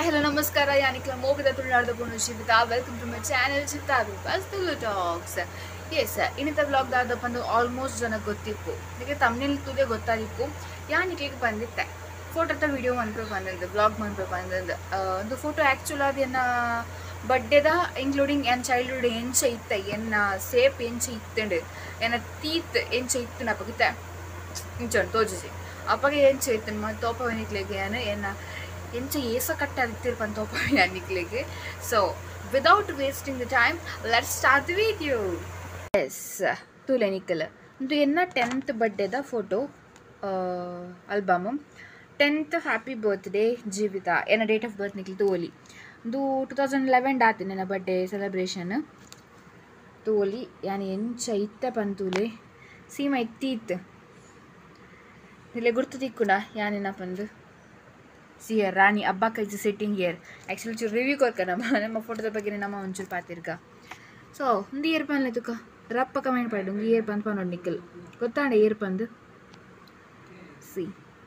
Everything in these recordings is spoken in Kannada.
Hi, hello, namaskara. Yanikla Mogada Tulnada Punushivita. Welcome to my channel Chitta Vipas Tulu Talks. Yes, ಇನ್ನಿತ vlog ದಾದ ಬಂದು ಆಲ್ಮೋಸ್ಟ್ ಜನ ಗೊತ್ತಿಪ್ಪು ನಿಮಗೆ ತಮ್ನೇಲ್ ತುದೆ ಗೊತ್ತಾಗಿಪ್ಪು ಯಾನಿಕ್ಲಿಗೆ ಬಂದಿತ್ತೆ ಫೋಟೋದ ವಿಡಿಯೋ ಮನ್ಪೆ ಬಂದಿದ್ದು ವ್ಲಾಗ್ ಮನ್ಪೆ ಬಂದಿದ್ದು ಒಂದು ಫೋಟೋ ಆ್ಯಕ್ಚುಲ್ ಅದು ಎನ್ನ ಬಡ್ಡೆದ ಇನ್ಕ್ಲೂಡಿಂಗ್ ಎನ್ ಚೈಲ್ಡ್ಹುಡ್ ಎಂಚ ಇತ್ತ ಎನ್ನ ಸೇಪ್ ಎಂಚ ಇತ್ತಂಡು ಎನ್ನ ತೀತ್ ಎಂಚ ಇತ್ತು ನಪಗಿತ್ತೆ ಇಂಚೊಂಡು ತೋಜಿಸಿ ಅಪ್ಪಗೆ ಎಂಚ ಇತ್ತು ಮತ್ತು ತೋಪ ನಿಕ್ಲಿಗೆ ಏನು ಎನ್ನ ಎಂಚ ಏಸ ಕಟ್ಟ ಅರಿತಿರ್ಪಂತ ತೋಪ ನಿಕ್ಲಿಗೆ so without wasting the time, let's start the video. Yes, Tulenikala. Do you know 10th birthday the photo album? 10th happy birthday Jivita. And a date of birth nikli Toli. Do 2011 date in a birthday celebration. Toli, yani encha itta pantule. See my teeth. Nile gurtu tikkuda yanina pandu. See here, Rani Abbaka is sitting here. Actually, to review korkana nama photo the bagine nama onchur patirga. So, the earpan letuka. Rappa comment padum. The earpan pano nickel. Gottanda earpan. See.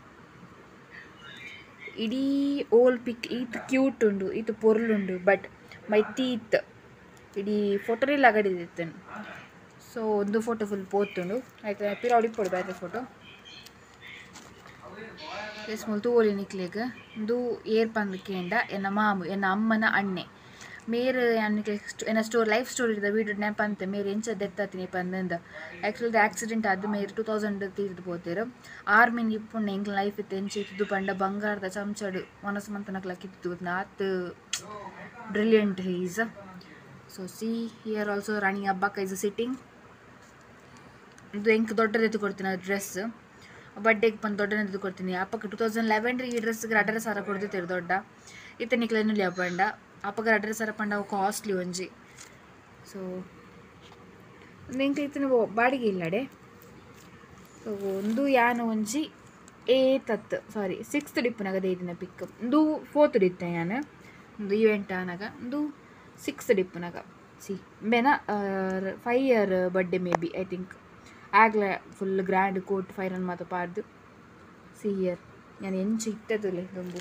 Idi old pic. It cute undu. It porlundu. But my teeth. Idi photo re lagadi. So, the photo full post undu. I can periodic put by the photo. Small ಓಲಿ ನಿಕ್ಲಿಗೆ ಇದು ಏರ್ ಪಂದಕ್ಕೆಂಡ ಎನ್ನ ಮಾಮು ಎನ್ನ ಅಮ್ಮನ ಅಣ್ಣೆ ಮೇರೆ ಎನ್ನ ಲೈಫ್ ಸ್ಟೋರಿ ಇದ್ದ ವೀಡಿಯೋ ನೆನಪಂತೆ ಮೇರೆ ಎಂಚ ದೆತ್ತತಿನಿ ಪಂದಿಂದ ಆ್ಯಕ್ಚುಲಿ ಆಕ್ಸಿಡೆಂಟ್ ಆದ ಮೇರೆ 2000 ತೀರ್ದು ಪೋತೇರು ಆರ್ಮಿನ್ ಇಪ್ಪುಣ್ಣ ಎಂಕ್ ಲೈಫ್ ಇತ್ತು ಎಂಚ ಇತ್ತು ಪಂಡ ಬಂಗಾರದ ಚಮಚಡು ಮನಸ್ಸು ಮಂತನಕ್ಲಕ್ಕೆ ಇತ್ತು ನಾತ್ brilliant is so see here also Rani Abbakka is sitting ಇದು ಎಂಕ್ ದೊಡ್ಡದೆತ್ತು ಕೊಡ್ತೀನಿ ಡ್ರೆಸ್ ಬಡ್ಡೆಗೆ ಬಂದು ದೊಡ್ಡನೆದ್ದು ಕೊಡ್ತೀನಿ ಅಪ್ಪಕ್ಕೆ 2011 ಈ ಡ್ರೆಸ್ಗೆ 2,500 ಕೊಡ್ತಿತ್ತು ದೊಡ್ಡ ಇತ್ತ ನಿಕ್ಲನ್ನು ಲ್ಯಾಪಂಡ ಅಪ್ಪಗೆ 2,500 ಪಂಡ ಕಾಸ್ಟ್ಲಿ ಒಂಜಿ ಸೊ ನಿಂಗೆ ಇತ್ತಿನ ಬಾಡಿಗೆ ಇಲ್ಲಡೆ ಸೊ ಒಂದು ಯಾನು ಒಂಜಿ ಸಾರಿ 6th ಡಿಪ್ಪನಾಗ ದೇದಿನ ಪಿಕ್ ಒಂದು 4th ಡಿತ್ತೆ ಯಾನು ಒಂದು ಇವೆಂಟ್ ಆನಾಗ ಒಂದು 6th ಡಿಪ್ಪನಾಗ ಸಿ ಬೇನ 5 year birthday maybe I think ಆಗಲೇ ಫುಲ್ ಗ್ರ್ಯಾಂಡ್ ಕೋಟ್ ಫೈರನ್ ಮಾತು ಪಾರ್ದು ಸಿ ಹಿಯರ್ ನಾನು ಎಂಚು ಇತ್ತದಿಲ್ಲ ದೊಂಬು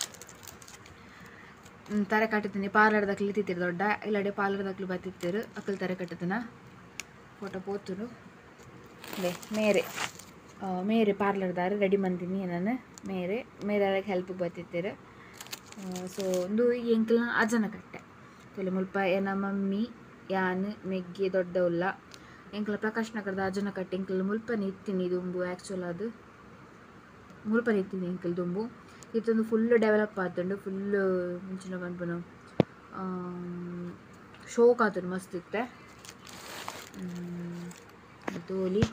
ತರೆ ಕಟ್ಟತೀನಿ ಪಾರ್ಲರ್ದಾಗ್ಲಿ ತಿತ್ತಿರು ದೊಡ್ಡ ಇಲ್ಲಡೆ ಪಾರ್ಲರ್ದಾಗ್ಲಿ ಬರ್ತಿತ್ತೇರು ಅಕ್ಕಲ್ ತರೆ ಕಟ್ಟತನ ಫೋಟೋ ಪೋತುನು ಮೇರೆ ಪಾರ್ಲರ್ದಾರ ರೆಡಿ ಮಂದಿನಿ ನಾನು ಮೇರೆ ಹೆಲ್ಪ್ ಬರ್ತಿತ್ತೇರು ಸೊ ಒಂದು ಎಂಕಲ್ನ ಅಜನ ಕಟ್ಟೆ ತೊಲೆ ಮುಲ್ಪ ಏನ ಮಮ್ಮಿ ಯಾನ್ ಮೆಗ್ಗೆ ದೊಡ್ಡ ಉಲ್ಲ ಎಂಕಲ ಪ್ರಕಾಶ್ ನಗರದ ಅಜನ ಕಟ್ಟೆ ಎಂಕಲ್ ಮುಲ್ಪನೆ ಇತ್ತೀನಿ ದುಂಬು ಆ್ಯಕ್ಚುಲ್ ಅದು ಮುಲ್ಪನೆ ಇತ್ತೀನಿ ಎಂಕಲ್ ದುಂಬು ಇತ್ತೊಂದು ಫುಲ್ ಡೆವಲಪ್ ಆತುಂಡು ಫುಲ್ ಮುಂಚಿನ ಪನ್ಪುನು ಶೋಕ್ ಆತುಂಡು ಮಸ್ತ್ ಇತ್ತೆ ತೋಲಿ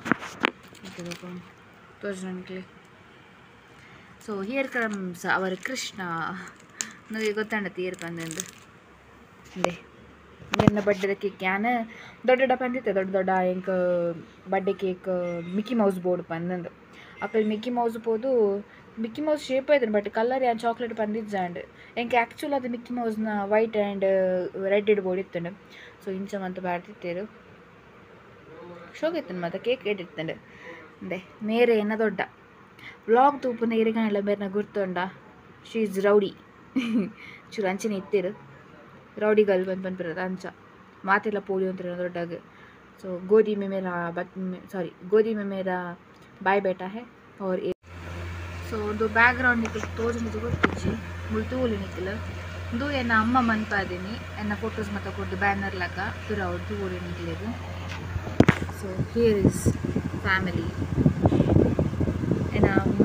ತೋಜನಕ್ಲಿ so here comes our Krishna ನನಗೆ ಗೊತ್ತಾಂಡತಿ ಹಿಯರ್ ಬಂದು ಅದೇ ನನ್ನ ಬರ್ಡೇ ಕೇಕ್ ಯಾನ ದೊಡ್ಡ ಬಂದಿತ್ತೆ ದೊಡ್ಡ ಎಂಕ birthday cake Mickey Mouse board ಪಂದಂದು ಅಕ್ಕಲ್ ಮಿಕ್ಕಿ ಮೌಸ್ ಪೋದು ಮಿಕ್ಕಿ ಮೌಸ್ ಶೇಪ್ ಆಯ್ತು ಬಟ್ ಕಲರ್ ಯಾನ್ ಚಾಕ್ಲೇಟ್ ಬಂದಿದ್ದಾಂಡ್ ಎಂಕ ಆ್ಯಕ್ಚುಲ್ ಅದು ಮಿಕ್ಕಿ ಮೌಸ್ನ ವೈಟ್ ಆ್ಯಂಡ್ ರೆಡ್ ಬೋರ್ಡ್ ಇತ್ತಂಡು ಸೊ ಇಂಚ ಮಂತ ಬಾಡ್ತಿತ್ತೇರು ಶೋಗಿತ್ತು ಮತ್ತು ಕೇಕ್ ಇಟ್ಟಿತ್ತಂಡು ಅಂದೆ ಮೇರೆ ಎನ್ನ ದೊಡ್ಡ ವ್ಲಾಗ್ ತೂಪುನ ಇರಿಗಾನೆಲ್ಲ ಬೇರೆನ ಗುರ್ತೊಂಡ ಶೀ ಇಸ್ ರೌಡಿ ಚೂರು ಅಂಚಿನ ಇತ್ತೇರು ರೌಡಿ ಗರ್ಲ್ ಬಂದ್ಬಿರೋದು ಅಂಚ ಮಾತೆಲ್ಲ ಪೋಲಿಯೋ ಅಂತಾರೆ ದೊಡ್ಡಾಗ ಸೊ ಗೋಧಿ ಮೇಮೇರ ಬಾಯ್ ಬೇಟ ಹೇ ಅವ್ರ ಸೊ ಒಂದು ಬ್ಯಾಕ್ಗ್ರೌಂಡ್ ನಿಕ್ಕಲು ತೋಜನಿದ್ದು ಗೊತ್ತಿಜ್ಜಿ ಮುಳ್ತೂಲಿ ನಿಕ್ಕಲು ಇದು ಎನ್ನ ಅಮ್ಮ ಮನ್ಪಾದೀನಿ ಎನ್ನ ಫೋಟೋಸ್ ಮತ್ತು ಕೊಟ್ಟು ಬ್ಯಾನರ್ ಲಾಗ ತುರವ್ರದ್ದು ಊರಿ ನಿಕ್ಕಲಿದು ಸೊ ಹಿಯರ್ ಇಸ್ ಫ್ಯಾಮಿಲಿ ಎನ್ನ ಅಮ್ಮ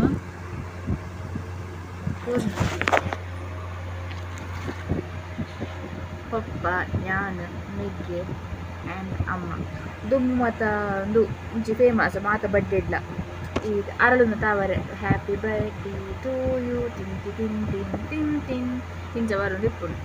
ಪಪ್ಪ ನಾನು ಮೆಗ್ಗೆ ಆ್ಯಂಡ್ ಅಮ್ಮ ದುಮ್ಮು ಮತ್ತು ಒಂದು ಮುಂಚೆ ಫೇಮಸ್ ಮಾತ ಬರ್ಡೇ ಇಲ್ಲ ಈ ಅರಳುನ ತಾವರೆ ಹ್ಯಾಪಿ ಬರ್ಡೇ ಟು ಯು ತಿಂತಿ ತಿನ್ ತಿನ್ ತಿನ್ ತಿನ್ ಹಿಂಜವರು ನಿಪ್ಪುಂಡು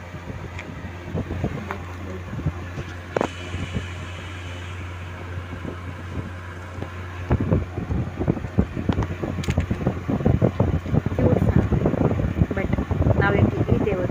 ಬಟ್ ನಾವೇನು ಇದ್ದೇವೆ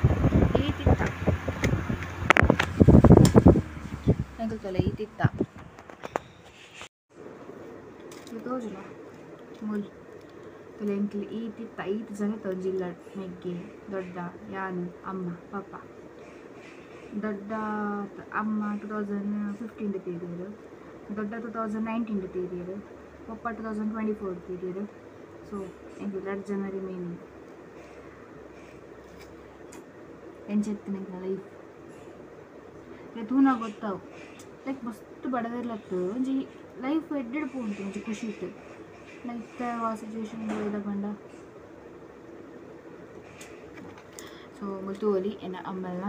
ಈತಿತ್ತ ಮುಲ್ ಎಂಕ್ಲಿ ಈತಿತ್ತ 5 ಜನ ತೊಂಜಿಲ್ಲ ನೆಗ್ಗೆ ದೊಡ್ಡ ಯಾನು ಅಮ್ಮ ಪಪ್ಪ ದೊಡ್ಡ ಅಮ್ಮ 2015 ತೀರಿಯರು ದೊಡ್ಡ 2019 ತೀರಿಯರು ಪಪ್ಪ 2024 ತೀರಿಯರು ಸೊ ಎಂಕ್ 2 ಜನ ರಿಮೈನಿಂಗ್ ಎಂಚೆತ್ತಿನ ಲೈಫ್ ತೂನ ಗೊತ್ತಾವು ಲೈಕ್ ಮಸ್ತ್ ಬಡದಿರ್ಲತ್ತು ಒಂಜಿ ಲೈಫ್ ಎಡ್ಡೆಡ್ ಪೋಂತು ಒಂಜಿ ಖುಷಿ ಇತ್ತು ಲೈಕ್ ಆ ಸಿಚುವೇಶನ್ ಇದಾಗಂಡ ಸೊ ಮುತುವಲಿ ಎನ್ನ ಅಮ್ಮಲ್ನ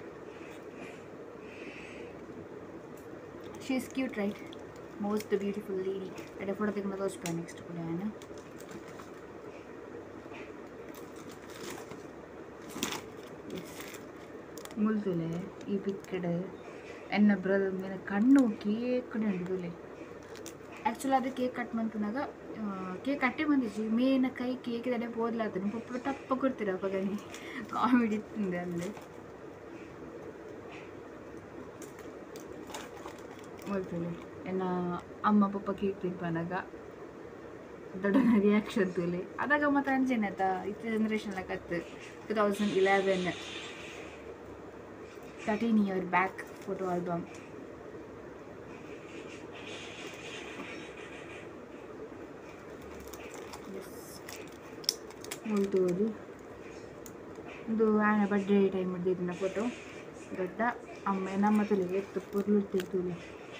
she is cute right most beautiful lady ಎಡೆ ಫೋಟೋ ತೆಗೆದು ತೋರಿಸ್ಪ ನೆಕ್ಸ್ಟ್ ಕೂಡ ನಾನು ಮುಲ್ತುಲೆ ಈ ಪಿಕ್ಕಡ್ ಎನ್ನ ಬ್ರದರ್ ಮೇಲೆ ಕಣ್ಣು ಕೇಕ್ ಉಂಟುಲೆ ಆ್ಯಕ್ಚುಲಿ ಅದು ಕೇಕ್ ಕಟ್ ಮಂತನಾಗ ಕೇಕ್ ಕಟ್ಟೆ ಬಂದಿಜ್ಜಿ ಮೇನ ಕೈ ಕೇಕ್ ತಡೆ ಪೋದ್ಲಾತನು ಪಪ್ಪ ಟಪ್ಪ ಕೊಡ್ತೀರ ಪಗನಿ ಕಾಮಿಡಿ ಇತ್ತಿಂದೆ ಅಲ್ಲಿ ಮುಲ್ತುಲೆ ಎನ್ನ ಅಮ್ಮ ಪಪ್ಪ ಕೇಕ್ ತಿನ್ಪನಾಗ ದೊಡ್ಡನ ರಿಯಾಕ್ಷನ್ ತುಲೆ ಅದಾಗ ಮತ್ತೆ ಅಂಜೇನತ ಇತ್ತ ಜನ್ರೇಷನ್ ಕತ್ತು 2011 13-year back photo album. Yes. ಮುಲ್ತೋದು ಇದು ಆನ ಬರ್ಡೇ ಟೈಮ್ ಇದ್ದಿದ್ದ ಫೋಟೋ ದೊಡ್ಡ ಅಮ್ಮ ನಮ್ಮ ತುಲಿಗೆ ಎತ್ತು ಪುರ್ಲಿರ್ತಿರ್ತೂಲಿ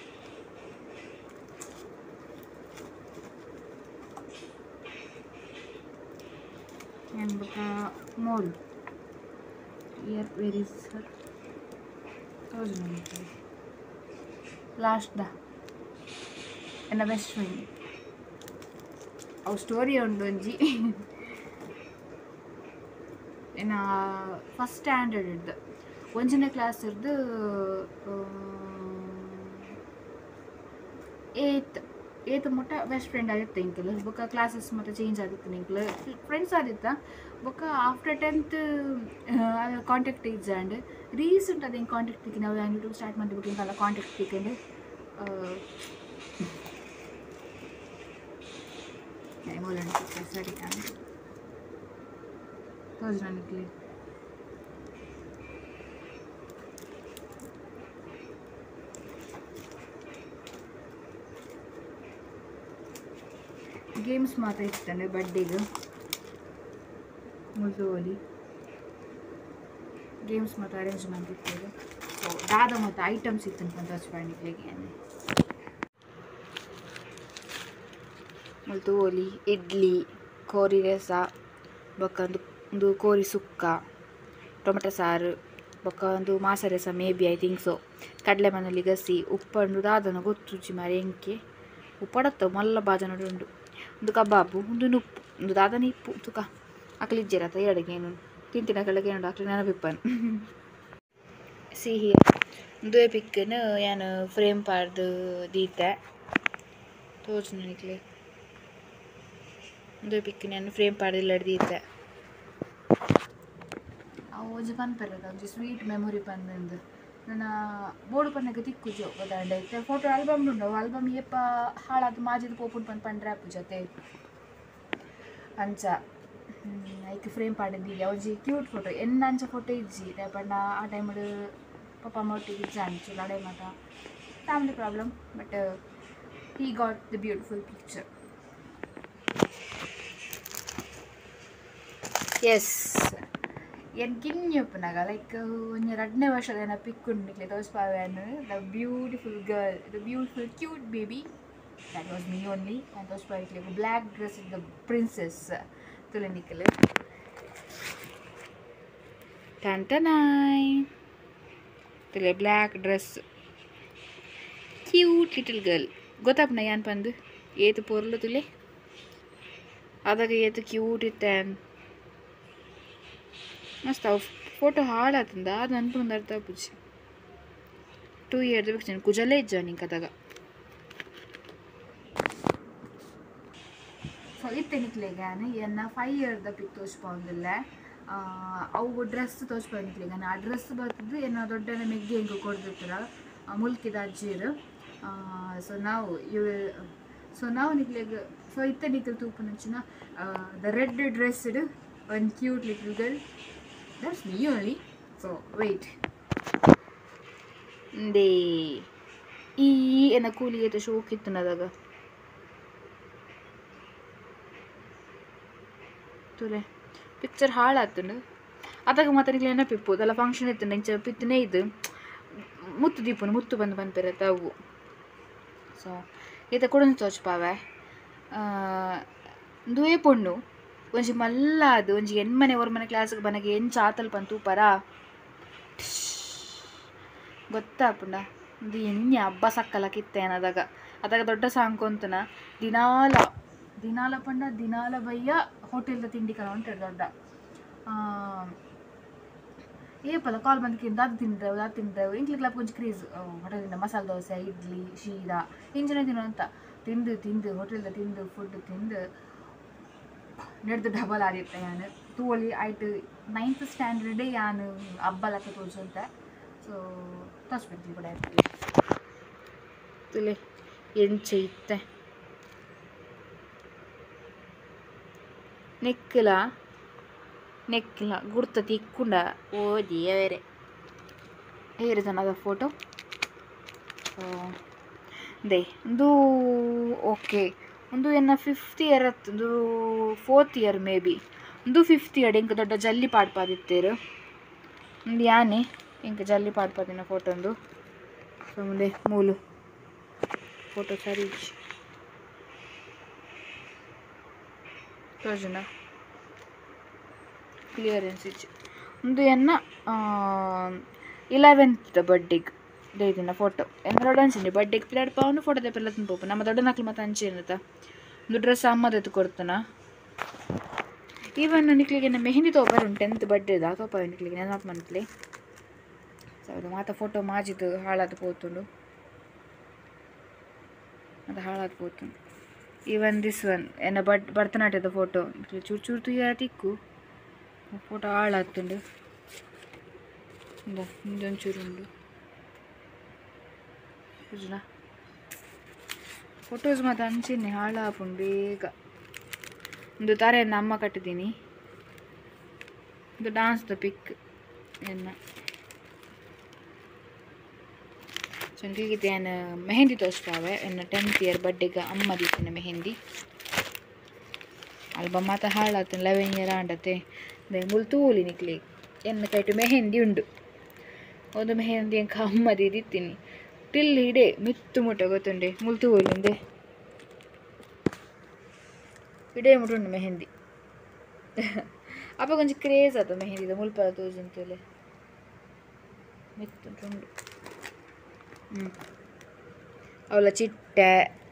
and more here where is her last ದ ಎನ್ನ ಬೆಸ್ಟ್ ಫ್ರೆಂಡ್ ಅವು ಸ್ಟೋರಿ ಉಂಡು ಒಂಜಿ ಎನ್ನ ಫಸ್ಟ್ ಸ್ಟ್ಯಾಂಡರ್ಡ್ ಇಡ್ದು ಒಂಜನೇ ಕ್ಲಾಸ್ ಇರ್ದು 8th ಮುಟ್ಟ ಬೆಸ್ಟ್ ಫ್ರೆಂಡ್ ಆಗಿತ್ತು ಇಂಕಲ್ ಬೊಕ್ಕ ಕ್ಲಾಸಸ್ ಮತ್ತು ಚೇಂಜ್ ಆಗಿತ್ತು ಇಂಕಲ್ ಫ್ರೆಂಡ್ಸ್ ಆಗಿತ್ತ ಬೊಕ್ಕ ಆಫ್ಟರ್ 10th ಕಾಂಟ್ಯಾಕ್ಟ್ ಇಜ್ಜಾಂಡ್ ರೀಸೆಂಟ್ ಅದು ಹಿಂಗೆ ಕಾಂಟ್ಯಾಕ್ಟ್ ತಿಕ್ಕಿ ನಾವು ಯೂಟ್ಯೂಬ್ ಸ್ಟಾರ್ಟ್ ಮಾಡಿಬಿಟ್ಟು ಹಿಂಗೆಲ್ಲ ಕಾಂಟ್ಯಾಕ್ಟ್ ತಿಕ್ಕೊಂಡು ಸರಿ ತೋಜ್ ನನಗೆ ಗೇಮ್ಸ್ ಮಾತ್ರ ಇರ್ತಾನೆ ಬರ್ಡೇಗೆ ಮುಲ್ತೋಲಿ ಗೇಮ್ಸ್ ಮತ್ತು ಅರೇಂಜ್ಮೆಂಟ್ ಇರ್ತದೆ ಸೊ ದಾದ ಮತ್ತು ಐಟಮ್ಸ್ ಇತ್ತು ಅಂತ ತೋರಿಸ್ಪಾಣಿಗೆ ಮುಲ್ತೋಲಿ ಇಡ್ಲಿ ಕೋರಿ ರಸ ಬೊಕ್ಕ ಒಂದು ಕೋರಿ ಸುಕ್ಕ ಟೊಮೆಟೊ ಸಾರು ಬೊಕ್ಕ ಒಂದು ಮಾಸ ರಸ maybe I think so ಕಡಲೆ ಮನೇಲಿ ಗಸಿ ಉಪ್ಪಂಡು ದಾದನ ಗೊತ್ತುಚ್ಚಿ ಮಾರಿ ಎಂಕೆ ಉಪ್ಪಡತ್ತ ಮಲ್ಲ ಬಾಜ ನೋಡಿ ಉಂಡು ಒಂದು ಕಬಾಬು ಒಂದು ಉಪ್ಪು ಒಂದು ದಾದನ ಇಪ್ಪು ತುಕ ಅಕ್ಲಿಜ್ಜಿರತ್ತ ಎರಡಿಗೇನು ತಿಂತಿನ ಕಡೆಗೆ ಏನು ಹಾಕ್ಲಿ ನೆನಪಿಪ್ಪನು ಸಿಹಿ ಒಂದು ಪಿಕ್ಕನ್ನು ಏನು ಫ್ರೇಮ್ ಪಾರ್ದು ದೀತೆ ತೋರ್ಸು ನನಗೆ ಒಂದು ಪಿಕ್ ನಾನು ಫ್ರೇಮ್ ಪಾರ್ದಿಲ್ಲ ದೀತೆ ಅವು ಒಂಜಿ ಪನ್ಪೆರದ ಒಂಜಿ ಸ್ವೀಟ್ ಮೆಮೊರಿ ಪಂದು ನನ್ನ ಬೋರ್ಡು ಪನ್ನಕ್ಕೆ ತಿಕ್ಕುಜು ಗೊತ್ತಾಂಡೈತೆ ಫೋಟೋ ಆಲ್ಬಮ್ ಉಂಡು ಆಲ್ಬಮ್ ಏಪ ಹಾಳಾದ ಮಾಜಿದ ಪೋಪುಂಡು ಪಂದು ಪಂಡ್ರೆ ಆಪು ಜೊತೆ ಅಂಚ ಐಕ್ ಫ್ರೇಮ್ ಪಾಡಿದ್ದೀಗ ಒಂಜಿ ಕ್ಯೂಟ್ ಫೋಟೋ ಎನ್ನ ಅಂಚ ಫೋಟೋ ಇಜ್ಜಿ ರೇಪಂಡ ಆ ಟೈಮಡು ಪಪ್ಪ ಅಮ್ಮ ಒಟ್ಟಿಗೆ ಇಜ್ಜ ಅಂಚು ಲಡೆ ಮಾತ family problem but he got the beautiful picture. Yes, like when you're at never show a pic those the beautiful girl, the beautiful cute baby. That was me only, and those like a black dress with the princess Tulinikale. Tantanai. The black dress. Cute little girl. ಗೊತ್ತಪ್ಪ ಏನು ಪಂದು ಏತು ಪೊರ್ಲು ತುಲೆ ಅದಾಗ ಏತು ಕ್ಯೂಟ್ ಇತ್ತೇನ್ ಮಸ್ತ್ ಅವು ಫೋಟೋ ಹಾಳಾತಂದ ಅದು ಅನ್ಕೊಂಡು ಅರ್ಥ ಪುಚ್ಚಿ 2 years ಬೇಕು ಕುಜಲ್ಲೇ ಇಜ್ಜ ನಿಂಗೆ ಅದಾಗ ಸೊ ಇತ್ತೆನಿಕ್ಲೆಗಾನ ಎನ್ನ 5 years ಪಿಕ್ ತೋರಿಸ್ಪೊಂದಿಲ್ಲ ಅವು ಡ್ರೆಸ್ ತೋರಿಸ್ಪೊಂದಿಕ್ಲೆಗಾನ ಆ ಡ್ರೆಸ್ ಬರ್ತಿದ್ದು ಏನೋ ದೊಡ್ಡ ಮೆಗ್ಗೆ ಹೆಂಗೆ ಕೊಡ್ದಿರ್ತಾರ ಮುಲ್ಕಿದ ಅಜ್ಜಿರು so now you will, so now so ಇತ್ತೆ ನಿಖಲ್ ತೂಪುನಂಚಿನ the red dressed one cute little girl that's me only. So wait ದೇ ಈ ಎನ್ನ ಕೂಲಿಗೆ ಶೋಕ್ ಇತ್ತು ನದಾಗ ತುಲೆ ಪಿಕ್ಚರ್ ಹಾಳಾತುಂಡು ಅದಾಗ ಮಾತ್ರ ನಿಕ್ಲೆ ನೆನಪಿಪ್ಪು ಅದೆಲ್ಲ ಫಂಕ್ಷನ್ ಇತ್ತು ಇಂಚ ಪಿತ್ತನೇ ಇದು ಮುತ್ತು ದೀಪುನು ಮುತ್ತು ಬಂದು ಬಂದ್ಪಿರತ್ತೆ ಅವು. ಸೊ ಈತ ಕೊಡೊಂದು ತೋಚ್ಪಾವೆ ದುವೆ ಪೊಣ್ಣು ಒಂಜಿ ಮಲ್ಲ ಅದು ಒಂಜಿ ಎನ್ಮನೆ ಒರ್ಮನೆ ಕ್ಲಾಸ್ಗೆ ಬನಗೆ ಎಂಚ ಆತಲ್ ಪಂತು ಪರ ಗೊತ್ತಾಪುಂಡ ಇದು ಎಣ್ಣೆ ಹಬ್ಬ ಸಕ್ಕಲ ಕಿತ್ತೇನದಾಗ ಅದಾಗ ದೊಡ್ಡ ಸಾಂಕೊಂತನ ದಿನಾಲ ಪಂಡ ದಿನಾಲ ಬಯ್ಯ ಹೋಟೆಲ್ದ ತಿಂಡಿ ಕಲ ಉಂಟು ದೊಡ್ಡ ಏಪಲ್ಲ ಕಾಲ್ ಬಂದಕ್ಕಿಂತ ಅದು ತಿಂದೇವು ಇಂಕ್ಲಿಗ್ಲ ಕೊಂಚ ಕ್ರೇಜ್ ಹೋಟೆಲಿಂದ ಮಸಾಲೆ ದೋಸೆ ಇಡ್ಲಿ ಶೀರಾ ಇಂಚನೆ ತಿನ್ನೋ ಅಂತ ತಿಂದು ಹೋಟೆಲ್ದ ತಿಂದು ಫುಡ್ ತಿಂದು ನಡೆದು ಡಬಲ್ ಆದಿತ್ತೆ ನಾನು ತೋಳಿ ಆಯ್ತು 9th ಸ್ಟ್ಯಾಂಡರ್ಡೇ ನಾನು ಹಬ್ಬಲಕ್ಕ ತೋರಿಸಂತ. ಸೊ ತೋರಿಸ್ಬೇಕು ಕೂಡ ತುಲೆ ಎಂಚ ಇತ್ತೆ ನೆಕ್ಕಿಲ ಗುರ್ತ ತಿಕ್ಕುಂಡ ಓದಿ ಬೇರೆ ಏರಿದನದ ಫೋಟೋ ದೇ ಒಂದು ಓಕೆ ಒಂದು ಎನ್ನ 5th ಇಯರ್ ಒಂದು 4th ಇಯರ್ ಮೇ ಬಿ ಒಂದು 5th ಇಯರ್ ಇಂಕ ದೊಡ್ಡ ಜಲ್ಲಿ ಪಾಡ್ಪಾದಿತ್ತೇರು ಒಂದು ಯಾನೆ ಇಂಕ ಜಲ್ಲಿ ಪಾಡ್ಪಾದಿನ ಫೋಟೋ ಒಂದು. ಸೊ ಮುಂದೆ ಮೂಲು ಫೋಟೋ ಸರಿ ತೋಜನ ಕ್ಲಿಯರೆನ್ಸ್ ಇಚ್ಚು ಒಂದು ಎನ್ನ 11th ಬರ್ಡೇಗೆ ದೇದಿನ ಫೋಟೋ ಎನ್ನ ದೊಡ್ಡ ಅಂಚಿನಿ ಬರ್ಡೇಗೆ ಪಿಲಾಡ್ ಪಾವನು ಫೋಟೋ ತೆಪ್ಪೆಲ್ಲ ತುಂಬೋಪು ನಮ್ಮ ದೊಡ್ಡ ನಕ್ಲು ಮತ್ತು ಅಂಚೆ ಏನತ್ತ ಒಂದು ಡ್ರೆಸ್ ಅಮ್ಮದ ಎತ್ತು ಕೊಡ್ತಾನ. ಈವನ್ ನಿಕ್ಲಿಗೆ ನನ್ನ ಮೆಹಂದಿ ತಗೋಬಾರ 10th ಬರ್ಡೇದ ತೋಪ ನಿಕ್ಲಿಗೆ ನೆನಪು ಮಂತ್ಲಿ. ಸೊ ಅದು ಮಾತ ಫೋಟೋ ಮಾಜಿದು ಹಾಳಾದ ಪೋತುಂಡು ಅದು ಹಾಳಾದ ಪೋತುಂಡು. ಈವನ್ ದಿಸ್ ಒನ್ ಎನ್ನ ಭರತನಾಟ್ಯದ ಫೋಟೋ ಚೂರು ತುಯ್ಯ ತಿಕ್ಕು ಫೋಟೋ ಹಾಳಾಗ್ತುಂಡು ಇಂದೊಂಚೂರು ಉಂಡು ಫೋಟೋಸ್ ಮತ್ತು ಅಂಚಿನಿ ಹಾಳಾಪುಂಡು ಬೇಗ. ಒಂದು ತಾರೆಯನ್ನು ಅಮ್ಮ ಕಟ್ಟಿದ್ದೀನಿ ಇದು ಡಾನ್ಸ್ದ ಪಿಕ್ ಎನ್ನ ಚಂದ್ರಿಗೆ ನಾನು ಮೆಹಂದಿ ತೋರಿಸ್ತಾವೆ ಎನ್ನ 10th ಇಯರ್ ಬರ್ಡೇಗೆ ಅಮ್ಮ ದಿತ್ತಿನ ಮೆಹಂದಿ ಆಲ್ಬಮ್ ಮಾತ್ರ ಹಾಳಾಗ್ತಾನೆ 11 ಇಯರ್ ಆಂಡತೆ ಮುಲ್ತೂಲಿ ನಿಕ್ಲಿ ಎನ್ನ ಕೈಟು ಮೆಹಂದಿ ಉಂಡು ಒಂದು ಮೆಹಂದಿ ಎಂಕ ಅಮ್ಮದಿ ದಿತ್ತೀನಿ ಟಿಲ್ ಇಡೆ ಮಿತ್ತು ಮುಟ್ಟ ಗೊತ್ತುಂಡೆ ಮುಲ್ತೂಲಿಂದೆ ಇಡೇ ಮುಟ್ಟುಂಡು ಮೆಹಂದಿ ಅಪ್ಪ ಕೊಂಚ ಕ್ರೇಜ್ ಆತ ಮೆಹಂದಿದ ಮುಲ್ಪದ ತೋಜಂತೇಳಿ ಮಿತ್ತುಂಟು ಅವಳ ಚಿಟ್ಟೆ